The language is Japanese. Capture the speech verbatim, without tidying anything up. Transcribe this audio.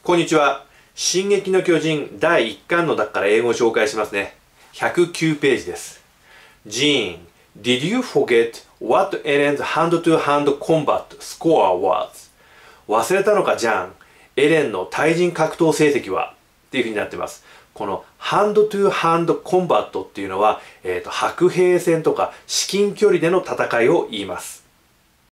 こんにちは。進撃の巨人だいいっかんの中から英語を紹介しますね。ひゃくきゅうページです。Gene, did you forget what Ellen's hand-to-hand combat score was? 忘れたのか、ジャン。エレンの対人格闘成績はっていう風になってます。このハンドトゥーハンドコンバットっていうのは、えーと、白兵戦とか至近距離での戦いを言います。